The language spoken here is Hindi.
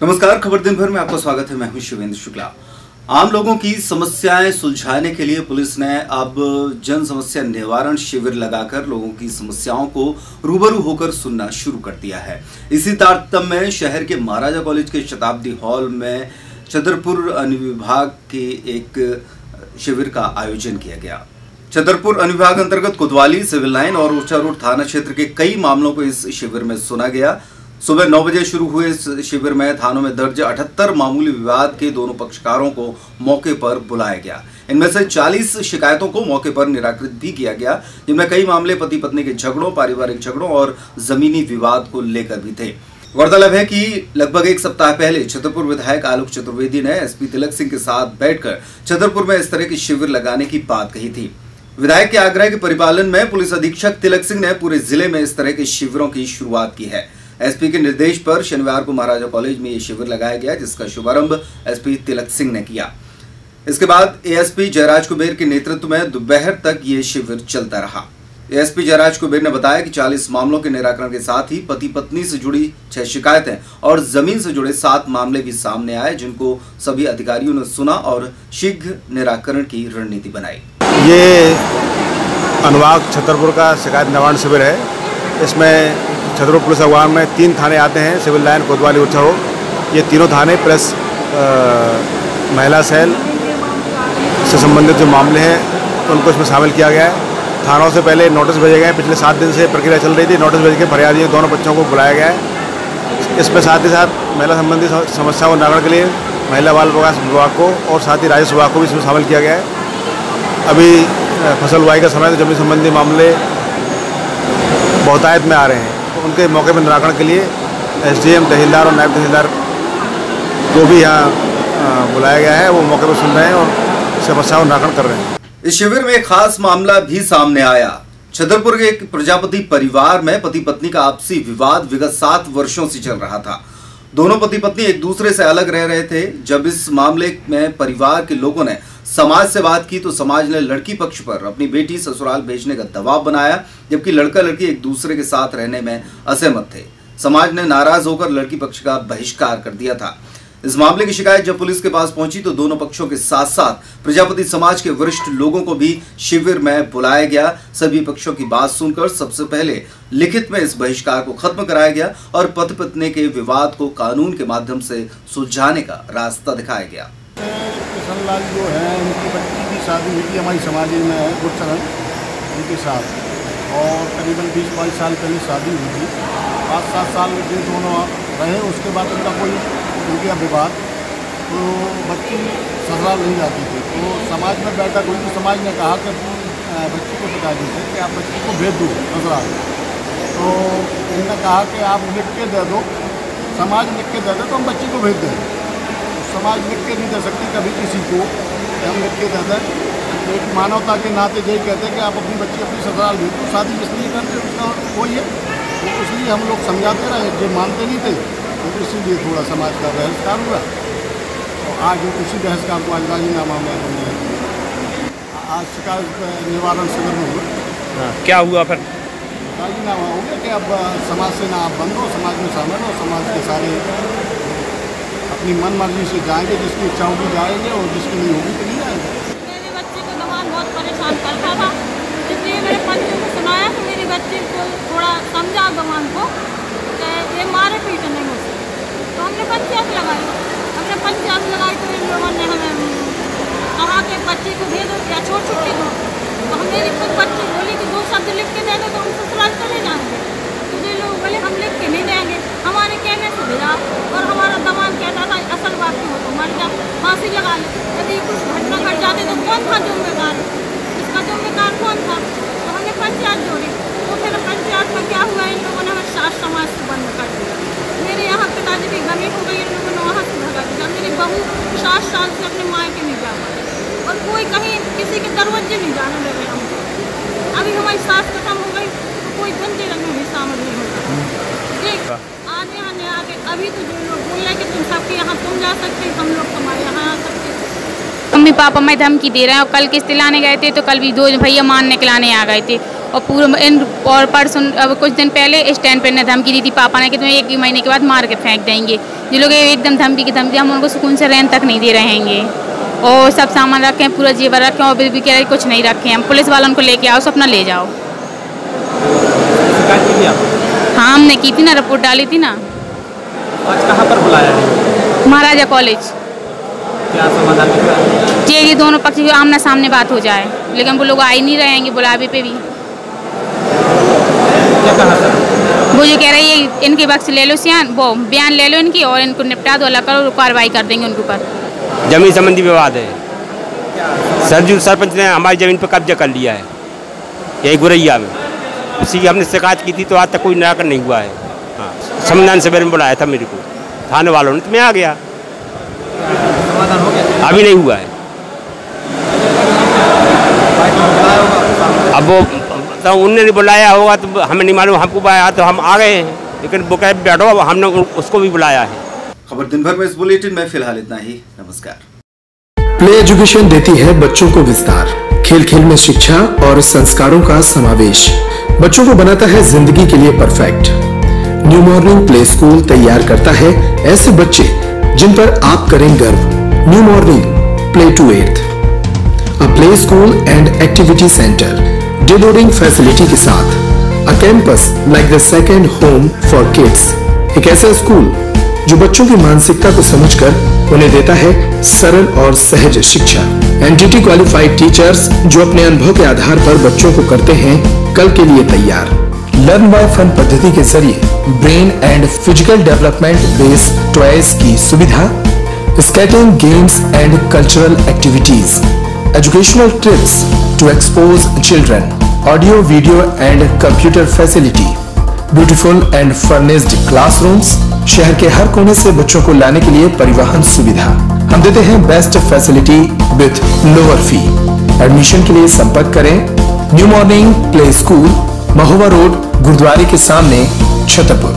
नमस्कार, खबर दिन भर में आपका स्वागत है। मैं हूं शिवेंद्र शुक्ला। आम लोगों की समस्याएं सुलझाने के लिए पुलिस ने अब जन समस्या निवारण शिविर लगाकर लोगों की समस्याओं को रूबरू होकर सुनना शुरू कर दिया है। इसी तारतम्य में शहर के महाराजा कॉलेज के शताब्दी हॉल में छतरपुर अनुविभाग के एक शिविर का आयोजन किया गया। छतरपुर अनुविभाग अंतर्गत कोतवाली, सिविल लाइन और ऊर्चा रोड थाना क्षेत्र के कई मामलों को इस शिविर में सुना गया। सुबह 9 बजे शुरू हुए इस शिविर में थानों में दर्ज 78 मामूली विवाद के दोनों पक्षकारों को मौके पर बुलाया गया। इनमें से 40 शिकायतों को मौके पर निराकृत भी किया गया, जिनमें कई मामले पति पत्नी के झगड़ों, पारिवारिक झगड़ों और जमीनी विवाद को लेकर भी थे। गौरतलब है कि लगभग एक सप्ताह पहले छतरपुर विधायक आलोक चतुर्वेदी ने एसपी तिलक सिंह के साथ बैठकर छतरपुर में इस तरह की शिविर लगाने की बात कही थी। विधायक के आग्रह के परिपालन में पुलिस अधीक्षक तिलक सिंह ने पूरे जिले में इस तरह के शिविरों की शुरुआत की है। एसपी के निर्देश पर शनिवार को महाराजा कॉलेज में यह शिविर लगाया गया, जिसका शुभारंभ एसपी तिलक सिंह ने किया। इसके बाद एएसपी जयराज कुबेर के नेतृत्व में दोपहर तक यह शिविर चलता रहा। एएसपी जयराज कुबेर ने बताया कि 40 मामलों के निराकरण के साथ ही पति पत्नी से जुड़ी 6 शिकायतें और जमीन से जुड़े 7 मामले भी सामने आए, जिनको सभी अधिकारियों ने सुना और शीघ्र निराकरण की रणनीति बनाई। ये अनुभाग छतरपुर का शिकायत निवारण शिविर है। इसमें छतरपुर पुलिस अगवान में 3 थाने आते हैं, सिविल लाइन, कोतवाली, ऊर्चा रोड। ये तीनों थाने प्लस महिला सेल से संबंधित जो मामले हैं उनको इसमें शामिल किया गया है। थानों से पहले नोटिस भेजे गए हैं। पिछले 7 दिन से प्रक्रिया चल रही थी। नोटिस भेज के फरियादी दोनों बच्चों को बुलाया गया है। इसमें साथ ही साथ महिला संबंधी समस्याओं को निराकरण के लिए महिला बाल विकास विभाग को और साथ ही राजस्व विभाग को भी इसमें शामिल किया गया है। अभी फसल बुआई का समय, तो जमीन संबंधी मामले बहुतायत में आ रहे हैं, तो उनके मौके पर निराकरण के लिए एसडीएम, तहसीलदार और नायब तहसीलदार को भी यहाँ बुलाया गया है। वो मौके पर सुन रहे हैं और समस्याओं का निराकरण कर रहे हैं। इस शिविर में एक खास मामला भी सामने आया। छतरपुर के एक प्रजापति परिवार में पति पत्नी का आपसी विवाद विगत 7 वर्षों से चल रहा था। दोनों पति पत्नी एक दूसरे से अलग रह रहे थे। जब इस मामले में परिवार के लोगों ने समाज से बात की तो समाज ने लड़की पक्ष पर अपनी बेटी ससुराल भेजने का दबाव बनाया, जबकि लड़का लड़की एक दूसरे के साथ रहने में असहमत थे। समाज ने नाराज होकर लड़की पक्ष का बहिष्कार कर दिया था। इस मामले की शिकायत जब पुलिस के पास पहुंची तो दोनों पक्षों के साथ साथ प्रजापति समाज के वरिष्ठ लोगों को भी शिविर में बुलाया गया। सभी पक्षों की बात सुनकर सबसे पहले लिखित में इस बहिष्कार को खत्म कराया गया और पति पत्नी के विवाद को कानून के माध्यम से सुलझाने का रास्ता दिखाया गया। किशन लाल जो है, उनकी बच्ची की शादी हुई थी हमारी समाज में है गुरचरण उनके साथ, और करीबन 20-22 साल पहले शादी हुई थी। 5-7 साल में दोनों रहे। उसके बाद उनका कोई हो गया विवाद, तो बच्ची ससुराल नहीं जाती थी। तो समाज में बैठक हुई तो समाज ने कहा कि बच्ची को बता दीजिए कि आप बच्ची को भेज दो ससुराल। तो उन्होंने कहा कि आप लिख के दे दो, समाज लिख के दे दे तो हम बच्ची को भेज दें। समाज लिख के नहीं दे सकती कभी किसी को, हम लिख के दे दें। एक मानवता के नाते यही कहते हैं कि आप अपनी बच्ची अपनी ससुराल भेज दो। शादी इसलिए करते उसका वही है, तो इसलिए हम लोग समझाते रहे, जो मानते नहीं थे, तो इसीलिए थोड़ा समाज का बहिष्कार हुआ। तो आज उसी बहिष्कार को आज राजीनामा में आज शिकायत निवारण शिविर में हुआ। क्या हुआ फिर? राजीनामा हो गया कि अब समाज से ना आप बंद हो, समाज में शामिल हो, समाज के सारे अपनी मन मर्जी से जाएंगे, जिसकी इच्छा होगी जाएंगे और जिसकी नहीं होगी तो नहीं जाएंगे। मेरे बच्चे को दमाद बहुत परेशान करता था, इसलिए मेरे पंचों को सुनाया कि मेरी बच्ची को थोड़ा समझाओ दमाद को कि ये मारे पीटे नहीं मुझसे। तो हमने पंचायत लगाई। तो इन लोगों ने हमें कहा कि बच्ची को दे दो या छोड़ छुट्टी दो। तो हम मेरी खुद बच्ची बोली कि 2 शब्द लिख के दे दो तो हम ससुराल चले जाएंगे। तो ये लोग बोले हम लिख के नहीं देंगे, हमारे कहने से भेजा। और हमारा दमाद कहता था असल बात हो तो मर जा, फांसी लगा ले। यदि कुछ घटना घट जाती तो कौन था जिम्मेदार? इसका जिम्मेदार कौन था? तो हमने पंचायत जोड़ी। तो फिर पंचायत में क्या हुआ, इन लोगों ने हमें सास समाज से बंद कर दिया। मेरे यहाँ पिताजी की गमी हो गई, इन लोगों ने वहाँ से भगा दिया। मेरी बहू 7 साल से अपने मायके नहीं जा पाई और कोई कहीं किसी के दरवाजे नहीं जाने दे रहे हमको। अभी हमारी सास खत्म हो गई तो कोई धंधे में भी शामिल नहीं होगा। ठीक, आज यहाँ नहीं आके अभी तो जो लोग बोल रहे कि तुम सबके यहाँ तुम जा सकते, हम लोग तुम्हारे यहाँ आ सकते। मम्मी पापा मैं धमकी दे रहे हैं और कल किस्त लाने गए थे तो कल भी 2 भैया मारने के लाने आ गए थे और और परसों अब कुछ दिन पहले स्टैंड पर ने धमकी दी थी पापा ने कि तुम्हें 1 महीने के बाद मार के फेंक देंगे। ये लोग एकदम धमकी की धमकी, हम उनको सुकून से रहने तक नहीं दे रहेंगे। और सब सामान रखे हैं, पूरा जेवर रखे हैं, और भी कह रहे कुछ नहीं रखे हैं। पुलिस वालों उनको लेके आओ, सब अपना ले जाओ। हाँ हमने की थी ना, रिपोर्ट डाली थी ना। आज कहाँ पर बुलाया है? महाराजा कॉलेज। क्या समाधान निकला? ये दोनों पक्ष की आमना सामने बात हो जाए, लेकिन वो लोग आ ही नहीं रहेंगे बुलावे पे भी। क्या कहा सर? वो जो कह रही है इनके वक्त ले लो वो बयान ले लो इनकी और इनको निपटा दो, अलग करो, कार्रवाई कर देंगे उनके ऊपर। जमीन संबंधी विवाद है सर। सरपंच ने हमारी ज़मीन पर कब्जा कर लिया है यही गुरैया में। उसी की हमने शिकायत की थी तो आज तक कोई निराकरण नहीं हुआ है। हाँ संविधान सभा में बुलाया था मेरे को थाने वालों ने, तो मैं आ गया। समाधान हो गया? अभी नहीं हुआ है। अब वो तो उनने नहीं बुलाया होगा तो हमें नहीं मालूम, हमको बुलाया तो हम आ गए हैं, लेकिन वो कहे बैठो, हमने उसको भी बुलाया है। खबर दिन भर में इस बुलेटिन में फिलहाल इतना ही। नमस्कार। प्ले एजुकेशन देती है बच्चों को विस्तार, खेल खेल में शिक्षा और संस्कारों का समावेश, बच्चों को बनाता है जिंदगी के लिए perfect. New morning play school तैयार करता है ऐसे बच्चे जिन पर आप करें गर्व। New morning play to 8th, a play school and activity center, day boarding facility के साथ, a campus like the second home for kids. एक ऐसा स्कूल जो बच्चों की मानसिकता को समझकर उन्हें देता है सरल और सहज शिक्षा। एनटीटी क्वालिफाइड टीचर्स जो अपने अनुभव के आधार पर बच्चों को करते हैं कल के लिए तैयार। लर्न बाय फन पद्धति के जरिए brain and physical development based toys की सुविधा, skating games and cultural activities, educational trips to expose children, audio video and computer facility, beautiful and furnished classrooms, शहर के हर कोने से बच्चों को लाने के लिए परिवहन सुविधा। हम देते हैं best facility with lower fee. Admission के लिए संपर्क करें new morning play school, Mahoba road, गुरुद्वारे के सामने, छतरपुर।